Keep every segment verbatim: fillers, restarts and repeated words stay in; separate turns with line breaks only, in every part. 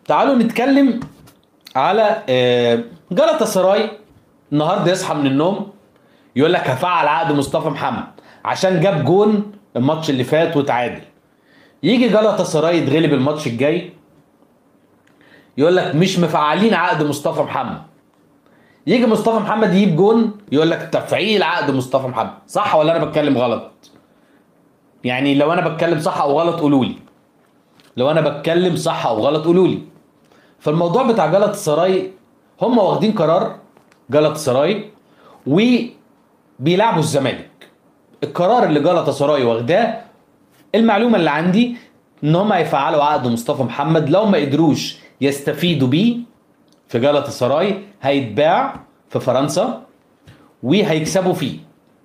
تعالوا نتكلم على جالاتا سراي. النهارده يصحى من النوم يقول لك هفعل عقد مصطفى محمد عشان جاب جون الماتش اللي فات وتعادل. يجي جالاتا سراي يتغلب الماتش الجاي يقول لك مش مفعلين عقد مصطفى محمد. يجي مصطفى محمد يجيب جون يقول لك تفعيل عقد مصطفى محمد. صح ولا انا بتكلم غلط؟ يعني لو انا بتكلم صح او غلط قولوا لي. لو انا بتكلم صح او غلط قولوا لي. فالموضوع بتاع جالاتا سراي هم واخدين قرار جالاتا سراي وبيلعبوا الزمالك. القرار اللي جالاتا سراي واخداه، المعلومه اللي عندي ان هم هيفعلوا عقد مصطفى محمد. لو ما قدروش يستفيدوا بيه في جالاتا سراي هيتباع في فرنسا وهيكسبوا فيه.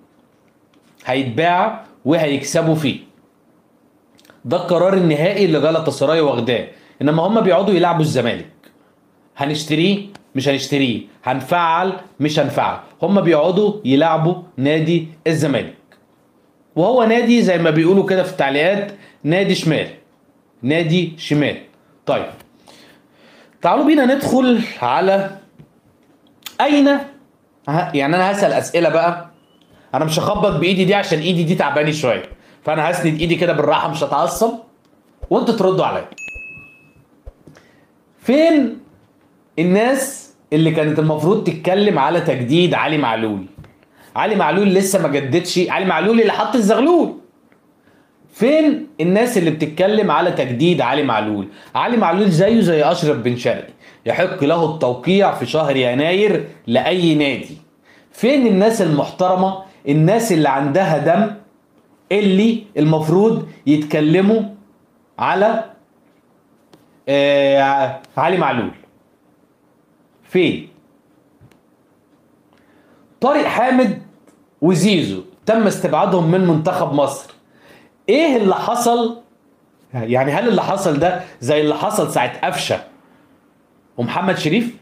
هيتباع وهيكسبوا فيه. ده القرار النهائي اللي جالاتا سراي واخداه. انما هم بيقعدوا يلعبوا الزمالك. هنشتريه مش هنشتريه، هنفعل مش هنفعل. هم بيقعدوا يلعبوا نادي الزمالك، وهو نادي زي ما بيقولوا كده في التعليقات نادي شمال، نادي شمال. طيب تعالوا بينا ندخل على اين، يعني انا هسأل اسئله بقى. انا مش هخبط بايدي دي عشان ايدي دي تعباني شويه، فانا هسند ايدي كده بالراحه مش هتعصب وانتوا تردوا عليا. فين الناس اللي كانت المفروض تتكلم على تجديد علي معلول؟ علي معلول لسه ما جددش. علي معلول اللي حط الزغلول. فين الناس اللي بتتكلم على تجديد علي معلول؟ علي معلول زيه زي اشرف بن شرقي، يحق له التوقيع في شهر يناير لاي نادي. فين الناس المحترمه، الناس اللي عندها دم، اللي المفروض يتكلموا على آه علي معلول؟ فين؟ طارق حامد وزيزو تم استبعادهم من منتخب مصر. ايه اللي حصل؟ يعني هل اللي حصل ده زي اللي حصل ساعة قفشة ومحمد شريف؟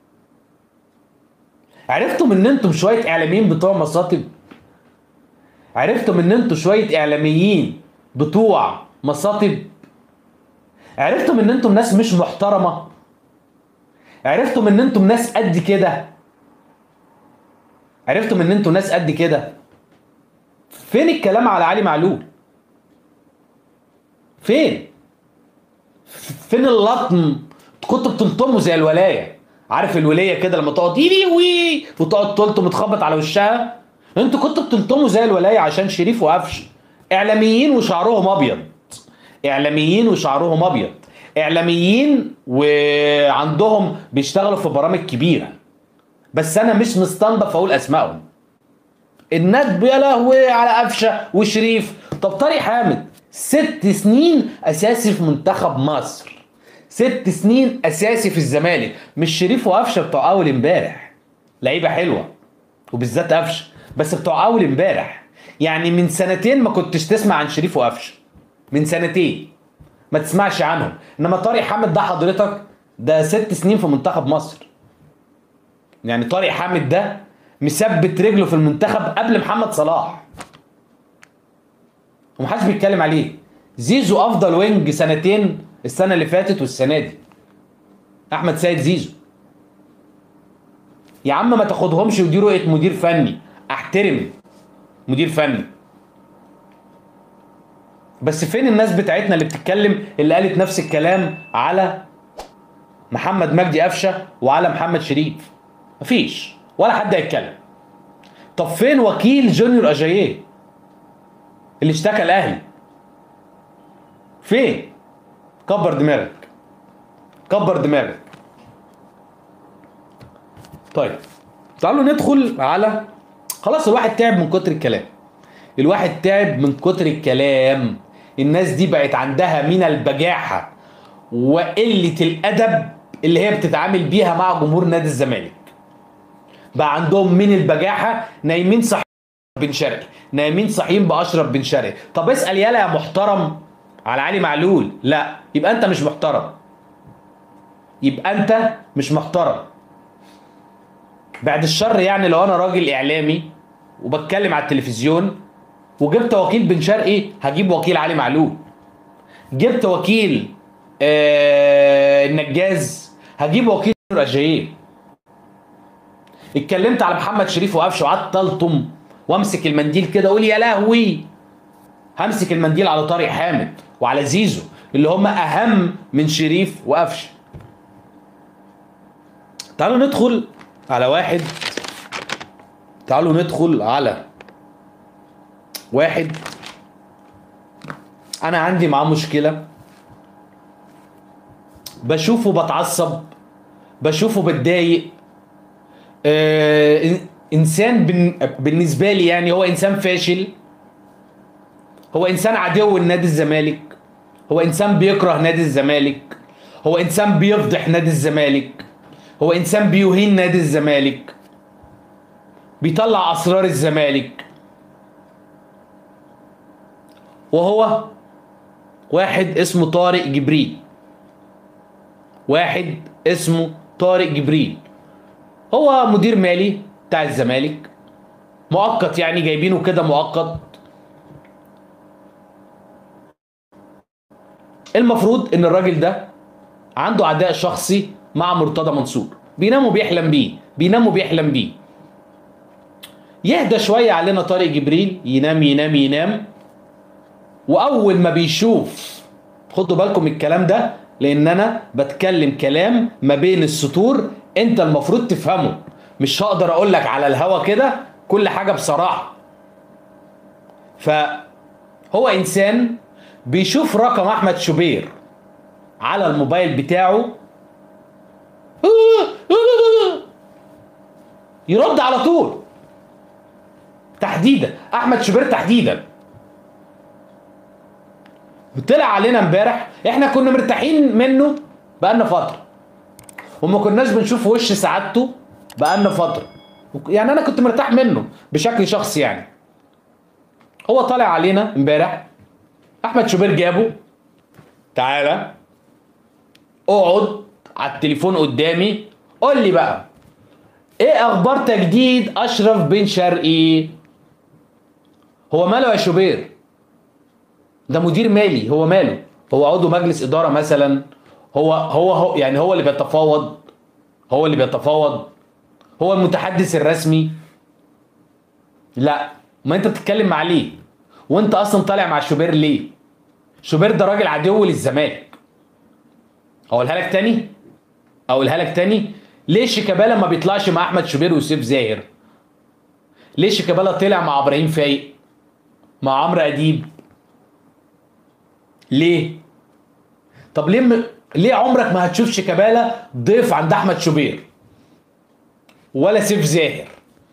عرفتم ان انتم شوية اعلاميين بتوع مصاطب؟ عرفتم ان انتم شوية اعلاميين بتوع مصاطب؟ عرفتم ان انتم ناس مش محترمة؟ عرفتم ان انتم ناس قد كده؟ عرفتم ان انتم ناس قد كده؟ فين الكلام على علي معلول؟ فين؟ فين اللطم؟ كنتوا بتلطموا زي الولايه. عارف الولايه كده لما تقعد يلي وي وتقعد تلطم وتخبط على وشها؟ انتوا كنتوا بتلطموا زي الولايه عشان شريف وقفش. اعلاميين وشعرهم ابيض. اعلاميين وشعرهم ابيض. اعلاميين وعندهم بيشتغلوا في برامج كبيره. بس انا مش مستنضف اقول اسمائهم. الندب يا لهوي على قفشه وشريف. طب طارق حامد ست سنين اساسي في منتخب مصر، ست سنين اساسي في الزمالك. مش شريف وقفشه بتوع اول امبارح. لعيبه حلوه وبالذات قفشه، بس بتوع اول امبارح. يعني من سنتين ما كنتش تسمع عن شريف وقفشه. من سنتين ما تسمعش عنهم. انما طارق حامد ده حضرتك ده ست سنين في منتخب مصر. يعني طارق حامد ده مثبت رجله في المنتخب قبل محمد صلاح ومحدش بيتكلم عليه. زيزو افضل وينج سنتين، السنه اللي فاتت والسنه دي. احمد سيد زيزو. يا عم ما تاخدهمش ودي رؤيه مدير فني. احترم مدير فني، بس فين الناس بتاعتنا اللي بتتكلم اللي قالت نفس الكلام على محمد مجدي قفشه وعلى محمد شريف؟ مفيش ولا حد هيتكلم. طب فين وكيل جونيور اجاييه اللي اشتكى الاهلي؟ فين؟ كبر دماغك، كبر دماغك. طيب تعالوا ندخل على، خلاص الواحد تعب من كتر الكلام. الواحد تعب من كتر الكلام. الناس دي بقت عندها من البجاحة وقلة الأدب اللي هي بتتعامل بيها مع جمهور نادي الزمالك. بقى عندهم من البجاحة نايمين صحيين بن شرقي، نايمين صحيين بأشرف بن شرقي. طب اسأل يالا يا محترم على علي معلول. لا، يبقى انت مش محترم. يبقى انت مش محترم. بعد الشر، يعني لو انا راجل اعلامي وبتكلم على التلفزيون وجبت وكيل بن شرقي هجيب وكيل علي معلول. جبت وكيل آه النجم الجاز هجيب وكيل اجاييه. اتكلمت على محمد شريف وقفشه وقعدت الطم وامسك المنديل كده اقول يا لهوي. همسك المنديل على طارق حامد وعلى زيزو اللي هم اهم من شريف وقفشه. تعالوا ندخل على واحد تعالوا ندخل على واحد انا عندي معاه مشكله، بشوفه بتعصب، بشوفه بتضايق. آه انسان بالنسبه لي يعني هو انسان فاشل، هو انسان عدو لنادي الزمالك، هو انسان بيكره نادي الزمالك، هو انسان بيفضح نادي الزمالك، هو انسان بيهين نادي الزمالك، بيطلع اسرار الزمالك. وهو واحد اسمه طارق جبريل واحد اسمه طارق جبريل هو مدير مالي بتاع الزمالك مؤقت، يعني جايبينه كده مؤقت. المفروض ان الراجل ده عنده عداء شخصي مع مرتضى منصور، بينام وبيحلم بيه بينام وبيحلم بيه. يهدى شويه علينا طارق جبريل، ينام ينام ينام واول ما بيشوف، خدوا بالكم الكلام ده لان انا بتكلم كلام ما بين السطور انت المفروض تفهمه، مش هقدر اقول لك على الهوا كده كل حاجه بصراحه. فهو انسان بيشوف رقم احمد شوبير على الموبايل بتاعه يرد على طول. تحديدا احمد شوبير تحديدا طلع علينا امبارح، احنا كنا مرتاحين منه بقالنا فتره وما كناش بنشوف وش سعادته بقالنا فتره، يعني انا كنت مرتاح منه بشكل شخصي. يعني هو طالع علينا امبارح، احمد شوبير جابه، تعالى اقعد على التليفون قدامي قول لي بقى ايه اخبار تجديد اشرف بن شرقي. هو ماله يا شوبير؟ ده مدير مالي، هو ماله؟ هو عضو مجلس اداره مثلا؟ هو هو هو يعني هو اللي بيتفاوض هو اللي بيتفاوض هو المتحدث الرسمي؟ لا. ما انت بتتكلم مع ليه؟ وانت اصلا طالع مع شوبير ليه؟ شوبير ده راجل عدو للزمالك. اقولها لك تاني اقولها لك تاني ليه شيكابالا ما بيطلعش مع احمد شوبير وسيف زاهر؟ ليه شيكابالا طلع مع ابراهيم فايق، مع عمرو اديب؟ ليه؟ طب ليه م... ليه عمرك ما هتشوف شيكابالا ضيف عند احمد شوبير ولا سيف زاهر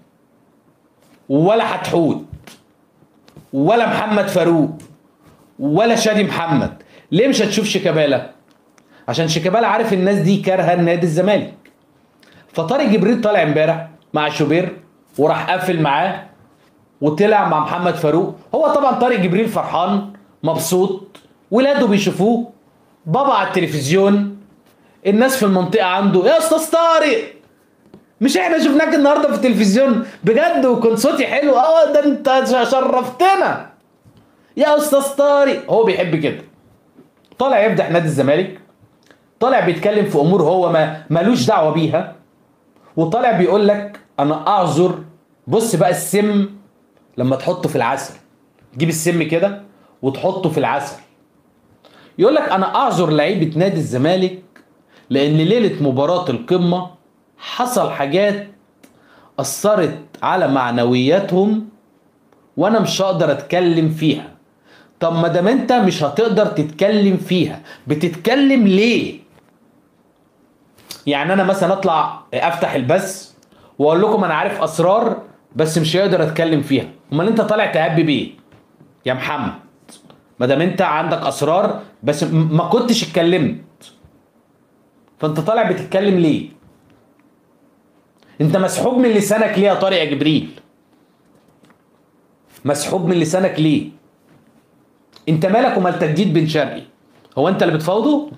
ولا حتحوت ولا محمد فاروق ولا شادي محمد؟ ليه مش هتشوف شيكابالا؟ عشان شيكابالا عارف الناس دي كارهه نادي الزمالك. فطارق جبريل طالع امبارح مع شوبير وراح قافل معاه وطلع مع محمد فاروق. هو طبعا طارق جبريل فرحان مبسوط، ولاده بيشوفوه، بابا على التلفزيون، الناس في المنطقه عنده يا استاذ طارق مش احنا شفناك النهارده في التلفزيون بجد وكنت صوتي حلو؟ اه ده انت شرفتنا يا استاذ طارق. هو بيحب كده، طالع يمدح نادي الزمالك، طالع بيتكلم في امور هو ما مالوش دعوه بيها، وطالع بيقول لك انا اعذر. بص بقى السم لما تحطه في العسل، تجيب السم كده وتحطه في العسل، يقول لك انا اعذر لعيبه نادي الزمالك لان ليله مباراه القمه حصل حاجات اثرت على معنوياتهم وانا مش هقدر اتكلم فيها. طب ما دام انت مش هتقدر تتكلم فيها بتتكلم ليه؟ يعني انا مثلا اطلع افتح البث واقول لكم انا عارف اسرار بس مش هقدر اتكلم فيها، امال انت طالع تهبي بيه يا محمد؟ ما دام انت عندك اسرار بس ما كنتش اتكلمت، فانت طالع بتتكلم ليه؟ انت مسحوب من لسانك ليه يا طارق يا جبريل؟ مسحوب من لسانك ليه؟ انت مالك ومال تجديد بن شرقي؟ هو انت اللي بتفاوضه؟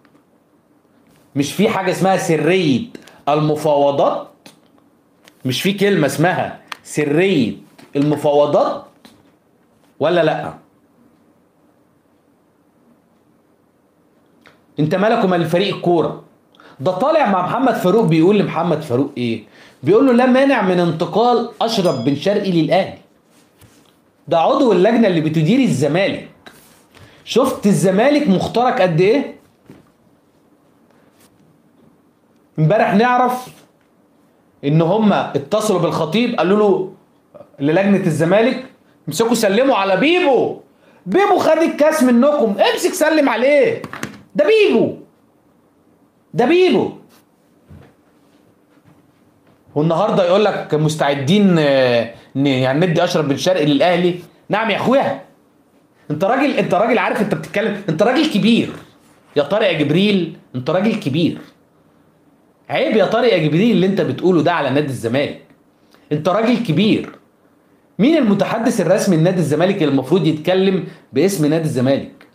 مش في حاجه اسمها سريه المفاوضات؟ مش في كلمه اسمها سريه المفاوضات ولا لا؟ انت مالك ومال فريق الكوره؟ ده طالع مع محمد فاروق بيقول لمحمد فاروق ايه؟ بيقول له لا مانع من انتقال اشرف بن شرقي للاهلي. ده عضو اللجنه اللي بتدير الزمالك. شفت الزمالك مخترق قد ايه؟ امبارح نعرف ان هم اتصلوا بالخطيب قالوا له للجنه الزمالك امسكوا سلموا على بيبو. بيبو خد الكاس منكم، امسك سلم عليه. ده بيبو ده بيبو والنهارده يقول لك مستعدين يعني ندي اشرف بن شرقي للاهلي. نعم يا اخويا، انت راجل انت راجل عارف انت بتتكلم، انت راجل كبير يا طارق يا جبريل، انت راجل كبير. عيب يا طارق يا جبريل اللي انت بتقوله ده على نادي الزمالك. انت راجل كبير. مين المتحدث الرسمي لنادي الزمالك اللي المفروض يتكلم باسم نادي الزمالك؟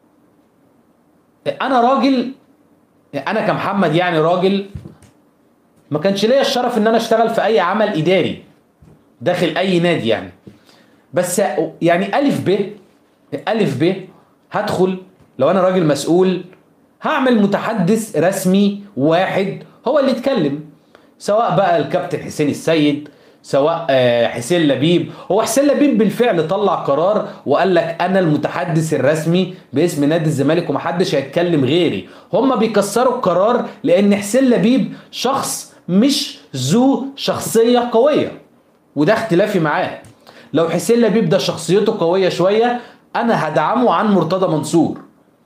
انا راجل، انا كمحمد يعني راجل ما كانش ليا الشرف ان انا اشتغل في اي عمل اداري داخل اي نادي يعني، بس يعني الف ب الف ب هدخل لو انا راجل مسؤول هعمل متحدث رسمي واحد هو اللي يتكلم، سواء بقى الكابتن حسين السيد، سواء حسين لبيب. هو حسين لبيب بالفعل طلع قرار وقال لك انا المتحدث الرسمي باسم نادي الزمالك ومحدش هيتكلم غيري. هم بيكسروا القرار لان حسين لبيب شخص مش ذو شخصية قوية، وده اختلافي معاه. لو حسين لبيب ده شخصيته قوية شوية انا هدعمه عن مرتضى منصور.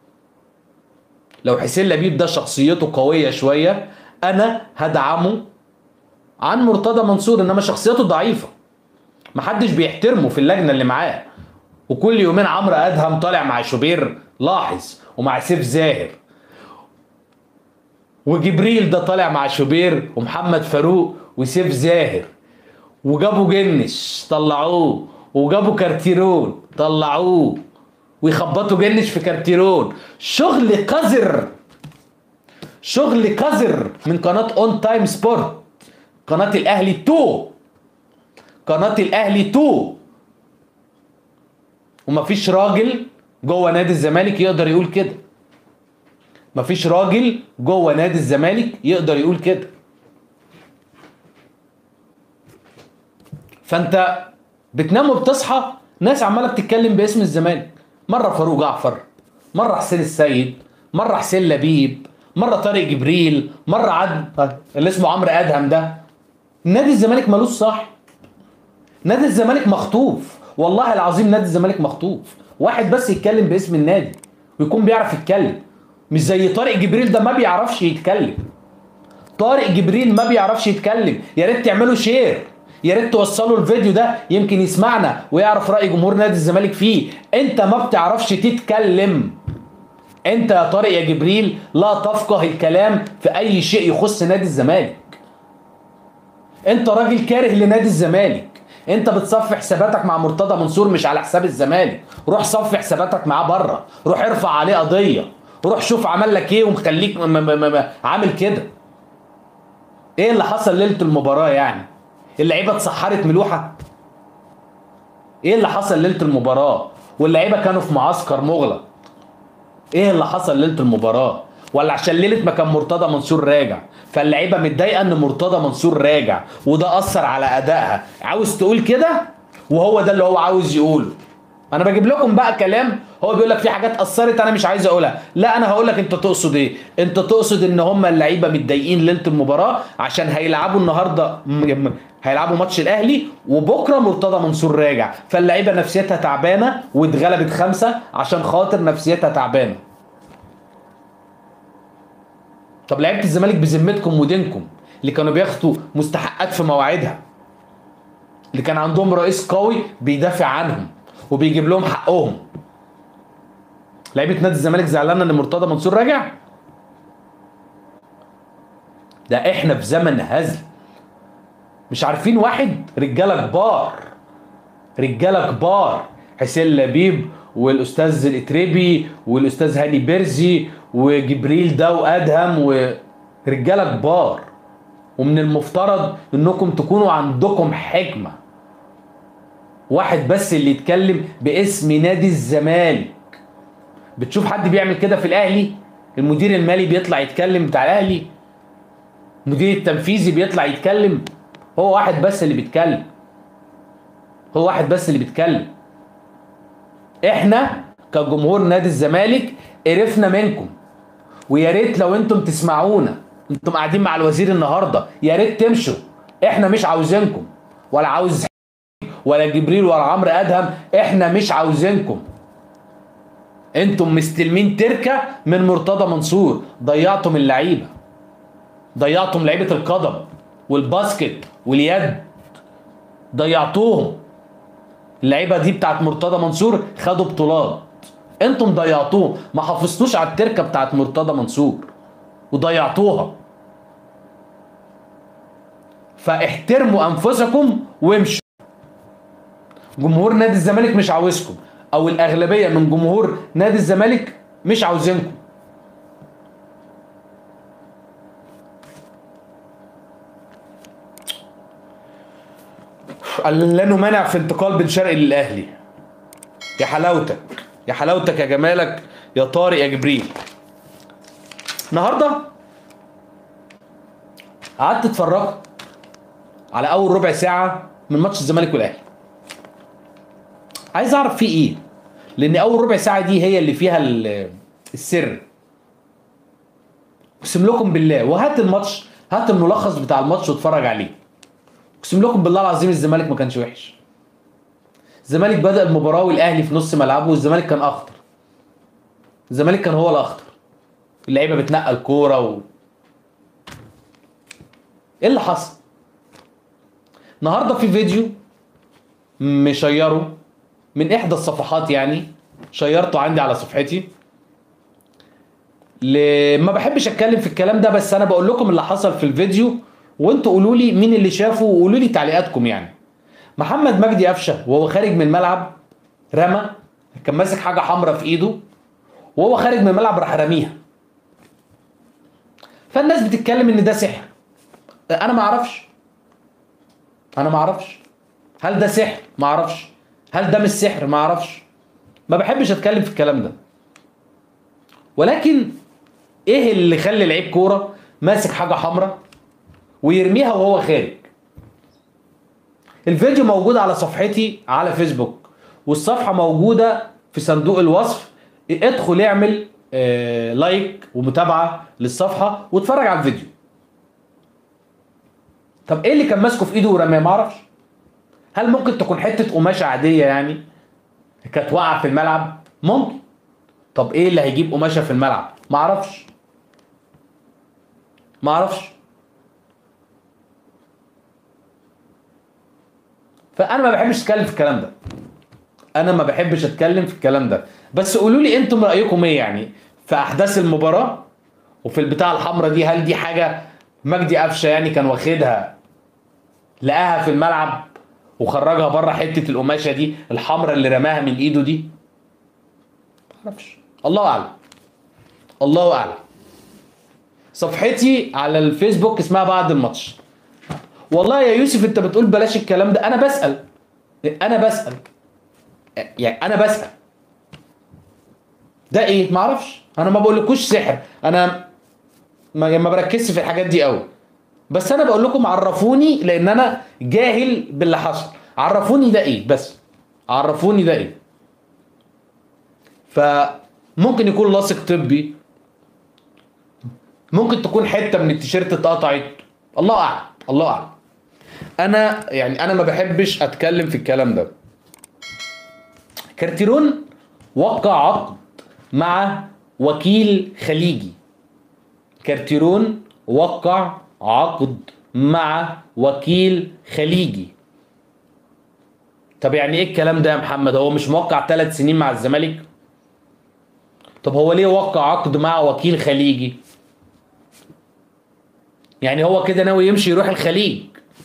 لو حسين لبيب ده شخصيته قوية شوية انا هدعمه عن مرتضى منصور، انما شخصيته ضعيفة محدش بيحترمه في اللجنة اللي معاه. وكل يومين عمرو ادهم طالع مع شوبير لاحظ ومع سيف زاهر، وجبريل ده طالع مع شوبير ومحمد فاروق وسيف زاهر، وجابوا جنش طلعوه، وجابوا كارتيرون طلعوه، ويخبطوا جنش في كارتيرون. شغل قذر، شغل قذر من قناة اون تايم سبورت، قناة الاهلي اتنين، قناة الاهلي اتنين. ومفيش راجل جوه نادي الزمالك يقدر يقول كده. مفيش راجل جوه نادي الزمالك يقدر يقول كده. فانت بتنام وبتصحى ناس عماله بتتكلم باسم الزمالك، مره فاروق جعفر، مره حسين السيد، مره حسين لبيب، مره طارق جبريل، مره عد اللي اسمه عمرو ادهم. ده نادي الزمالك مالوش صح. نادي الزمالك مخطوف، والله العظيم نادي الزمالك مخطوف. واحد بس يتكلم باسم النادي ويكون بيعرف يتكلم، مش زي طارق جبريل ده ما بيعرفش يتكلم. طارق جبريل ما بيعرفش يتكلم. يا ريت تعملوا شير، يا ريت توصلوا الفيديو ده يمكن يسمعنا ويعرف رأي جمهور نادي الزمالك فيه. انت ما بتعرفش تتكلم. انت يا طارق يا جبريل لا تفقه الكلام في اي شيء يخص نادي الزمالك. انت راجل كاره لنادي الزمالك. انت بتصفي حساباتك مع مرتضى منصور مش على حساب الزمالك. روح صفي حساباتك معاه بره، روح ارفع عليه قضيه، روح شوف عمل لك ايه ومخليك م م م عامل كده. ايه اللي حصل ليله المباراه يعني؟ اللعيبه اتسحرت ملوحه؟ ايه اللي حصل ليله المباراه؟ واللعيبه كانوا في معسكر مغلق؟ ايه اللي حصل ليله المباراه؟ ولا عشان ليله ما كان مرتضى منصور راجع فاللعيبه متضايقه ان مرتضى منصور راجع وده اثر على ادائها؟ عاوز تقول كده وهو ده اللي هو عاوز يقوله. انا بجيب لكم بقى كلام هو بيقول لك في حاجات اثرت انا مش عايز اقولها. لا انا هقول لك انت تقصد ايه. انت تقصد ان هم اللعيبه متضايقين ليله المباراه عشان هيلعبوا النهارده، هيلعبوا ماتش الاهلي وبكره مرتضى منصور راجع، فاللعيبه نفسيتها تعبانه واتغلبت خمسه عشان خاطر نفسيتها تعبانه. طب لعيبه الزمالك بذمتكم ودينكم اللي كانوا بياخدوا مستحقات في مواعيدها، اللي كان عندهم رئيس قوي بيدافع عنهم وبيجيب لهم حقهم، لعيبه نادي الزمالك زعلانه ان مرتضى منصور راجع؟ ده احنا في زمن هزل. مش عارفين واحد؟ رجاله كبار، رجاله كبار، حسين لبيب والاستاذ الاتريبي والاستاذ هاني بيرزي وجبريل ده وادهم، ورجاله كبار. ومن المفترض انكم تكونوا عندكم حكمه. واحد بس اللي يتكلم باسم نادي الزمالك. بتشوف حد بيعمل كده في الاهلي؟ المدير المالي بيطلع يتكلم بتاع الاهلي؟ المدير التنفيذي بيطلع يتكلم، هو واحد بس اللي بيتكلم، هو واحد بس اللي بيتكلم. احنا كجمهور نادي الزمالك قرفنا منكم، ويا ريت لو انتم تسمعونا، انتم قاعدين مع الوزير النهارده، يا ريت تمشوا، احنا مش عاوزينكم، ولا عاوز ولا جبريل ولا عمرو ادهم، احنا مش عاوزينكم. انتم مستلمين تركه من مرتضى منصور، ضيعتم اللعيبه، ضيعتم لعيبه القدم والباسكت واليد، ضيعتوهم. اللعيبه دي بتاعت مرتضى منصور خدوا بطولات، انتم ضيعتوهم، ما حافظتوش على التركه بتاعت مرتضى منصور وضيعتوها. فاحترموا انفسكم وامشوا. جمهور نادي الزمالك مش عاوزكم، او الاغلبيه من جمهور نادي الزمالك مش عاوزينكم. لا نمانع في انتقال بن شرقي للاهلي. يا حلاوتك، يا حلاوتك، يا جمالك، يا طارق، يا جبريل. النهارده قعدت اتفرجت على اول ربع ساعه من ماتش الزمالك والاهلي. عايز اعرف فيه ايه، لان اول ربع ساعه دي هي اللي فيها السر. اقسم لكم بالله، وهات الماتش، هات الملخص بتاع الماتش واتفرج عليه. اقسم لكم بالله العظيم الزمالك ما كانش وحش. الزمالك بدأ المباراه والاهلي في نص ملعبه، والزمالك كان اخطر. الزمالك كان هو الاخطر. اللعيبه بتنقل كوره و... ايه اللي حصل؟ النهارده في فيديو مشيره من احدى الصفحات، يعني شيرته عندي على صفحتي. ل... ما بحبش اتكلم في الكلام ده، بس انا بقول لكم اللي حصل في الفيديو، وانتوا قولوا لي مين اللي شافه وقولوا لي تعليقاتكم. يعني محمد مجدي قفشه وهو خارج من الملعب رمى، كان ماسك حاجه حمراء في ايده، وهو خارج من الملعب راح راميها. فالناس بتتكلم ان ده سحر. انا ما اعرفش، انا ما اعرفش هل ده سحر، ما اعرفش هل ده مش سحر، ما اعرفش، ما بحبش اتكلم في الكلام ده. ولكن ايه اللي يخلي لعيب كوره ماسك حاجه حمراء ويرميها وهو خارج؟ الفيديو موجود على صفحتي على فيسبوك، والصفحه موجوده في صندوق الوصف. ادخل اعمل آه لايك ومتابعه للصفحه واتفرج على الفيديو. طب ايه اللي كان ماسكه في ايده ورماه؟ ما اعرفش. هل ممكن تكون حته قماشه عاديه يعني كانت واقعه في الملعب؟ ممكن. طب ايه اللي هيجيب قماشه في الملعب؟ ما اعرفش، ما اعرفش. فانا ما بحبش اتكلم في الكلام ده، انا ما بحبش اتكلم في الكلام ده. بس قولوا لي انتم رايكم ايه يعني في احداث المباراه وفي البتاع الحمراء دي. هل دي حاجه مجدي قفشه يعني كان واخدها لقاها في الملعب وخرجها بره حته القماشه دي الحمراء اللي رماها من ايده دي؟ ما اعرفش، الله اعلم، الله اعلم. صفحتي على الفيسبوك اسمها بعد الماتش. والله يا يوسف انت بتقول بلاش الكلام ده، انا بسأل، انا بسأل يعني انا بسأل ده ايه؟ ما اعرفش. انا ما بقولكوش سحر، انا ما ما بركزش في الحاجات دي قوي، بس انا بقول لكم عرفوني، لان انا جاهل باللي حصل. عرفوني ده ايه بس، عرفوني ده ايه. فممكن يكون لاصق طبي، ممكن تكون حته من التيشيرت اتقطعت، الله اعلم، الله اعلم. انا يعني انا ما بحبش اتكلم في الكلام ده. كارتيرون وقع عقد مع وكيل خليجي. كارتيرون وقع عقد مع وكيل خليجي. طب يعني ايه الكلام ده يا محمد؟ هو مش موقع ثلاث سنين مع الزمالك؟ طب هو ليه وقع عقد مع وكيل خليجي؟ يعني هو كده ناوي يمشي يروح الخليج؟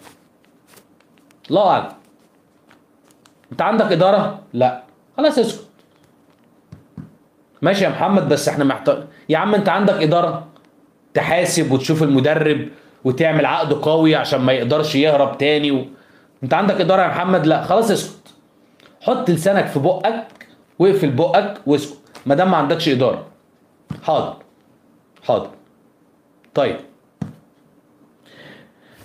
الله اعلم. انت عندك اداره؟ لا، خلاص اسكت. ماشي يا محمد، بس احنا محتاج يا عم، انت عندك اداره تحاسب وتشوف المدرب وتعمل عقد قوي عشان ما يقدرش يهرب تاني و... انت عندك اداره يا محمد؟ لا، خلاص اسكت. حط لسانك في بقك واقفل بقك واسكت ما دام ما عندكش اداره. حاضر، حاضر. طيب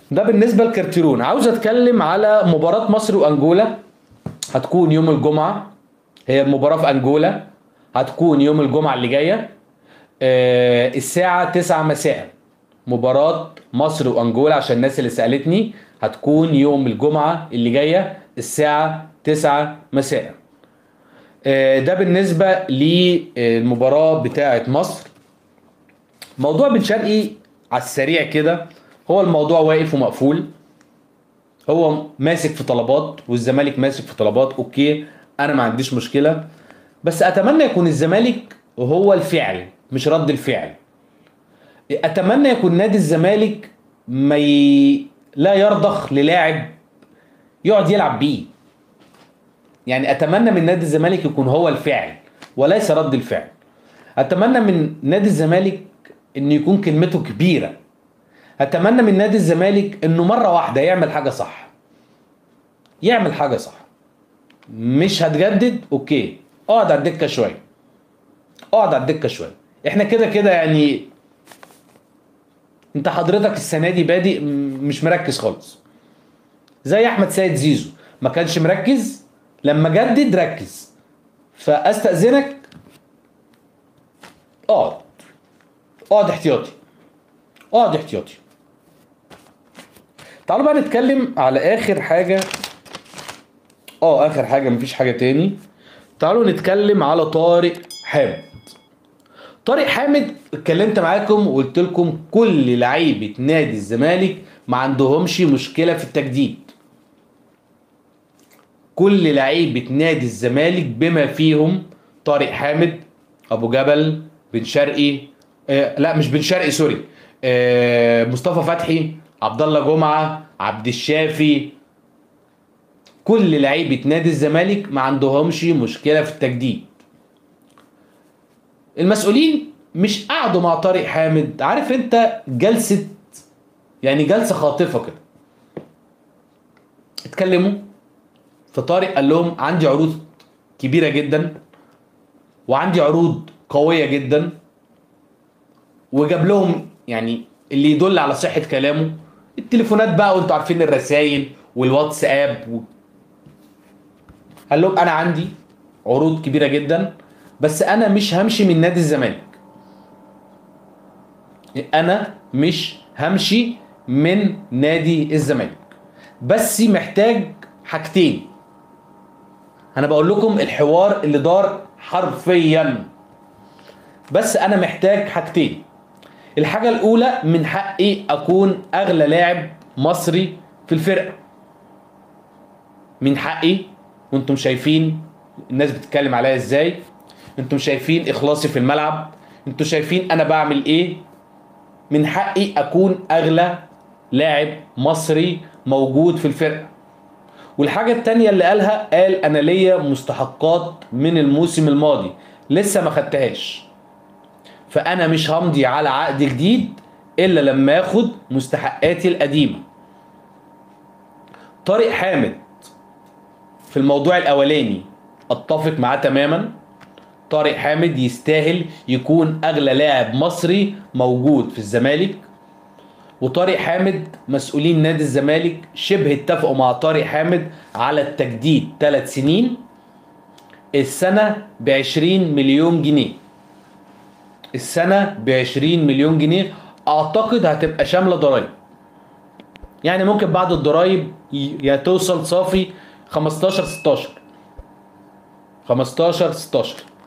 ده بالنسبه لكارتيرون. عاوز اتكلم على مباراه مصر وانجولا، هتكون يوم الجمعه. هي المباراه في انجولا هتكون يوم الجمعه اللي جايه آه الساعه تسعة مساء. مباراه مصر وانجولا عشان الناس اللي سالتني هتكون يوم الجمعه اللي جايه الساعه تسعة مساء. آه ده بالنسبه للمباراه بتاعه مصر. موضوع بن شرقي على السريع كده، هو الموضوع واقف ومقفول. هو ماسك في طلبات والزمالك ماسك في طلبات، اوكي انا ما عنديش مشكله، بس اتمنى يكون الزمالك هو الفعل مش رد الفعل. اتمنى يكون نادي الزمالك ما ي... لا يرضخ للاعب يقعد يلعب بيه. يعني اتمنى من نادي الزمالك يكون هو الفعل وليس رد الفعل. اتمنى من نادي الزمالك ان يكون كلمته كبيره. اتمنى من نادي الزمالك انه مره واحده يعمل حاجه صح. يعمل حاجه صح. مش هتجدد، اوكي اقعد على الدكه شويه. اقعد على الدكه شويه. احنا كده كده يعني انت حضرتك السنه دي بادئ مش مركز خالص. زي احمد سيد زيزو ما كانش مركز، لما جدد ركز. فاستاذنك اقعد. اقعد احتياطي. اقعد احتياطي. تعالوا بقى نتكلم على اخر حاجه. اه اخر حاجه مفيش حاجه تاني. تعالوا نتكلم على طارق حامد. طارق حامد اتكلمت معاكم وقلت لكم كل لعيبه نادي الزمالك ما عندهمش مشكله في التجديد. كل لعيبه نادي الزمالك بما فيهم طارق حامد، ابو جبل، بن شرقي، آه لا مش بن شرقي سوري، آه مصطفى فتحي، عبد الله جمعه، عبد الشافي، كل لعيبه نادي الزمالك ما عندهمش مشكله في التجديد. المسؤولين مش قعدوا مع طارق حامد، عارف انت جلسه، يعني جلسه خاطفه كده. اتكلموا فطارق قال لهم عندي عروض كبيره جدا وعندي عروض قويه جدا، وجاب لهم يعني اللي يدل على صحه كلامه التليفونات بقى، وانتوا عارفين الرسائل والواتساب و... قال لهم انا عندي عروض كبيره جدا بس انا مش همشي من نادي الزمالك. انا مش همشي من نادي الزمالك، بس محتاج حاجتين. انا بقول لكم الحوار اللي دار حرفيا، بس انا محتاج حاجتين. الحاجه الاولى من حقي اكون اغلى لاعب مصري في الفرقه. من حقي، وانتم شايفين الناس بتتكلم عليا ازاي، انتم شايفين اخلاصي في الملعب، انتم شايفين انا بعمل ايه. من حقي اكون اغلى لاعب مصري موجود في الفرقه. والحاجه التانيه اللي قالها، قال انا ليا مستحقات من الموسم الماضي لسه ما خدتهاش، فانا مش همضي على عقد جديد الا لما اخد مستحقاتي القديمه. طارق حامد في الموضوع الاولاني اتفق معاه تماما. طارق حامد يستاهل يكون اغلى لاعب مصري موجود في الزمالك. وطارق حامد مسؤولين نادي الزمالك شبه اتفقوا مع طارق حامد على التجديد ثلاث سنين، السنه ب عشرين مليون جنيه. السنه ب عشرين مليون جنيه، اعتقد هتبقى شامله ضرايب. يعني ممكن بعد الضرايب يا توصل صافي خمستاشر ستاشر خمستاشر ستاشر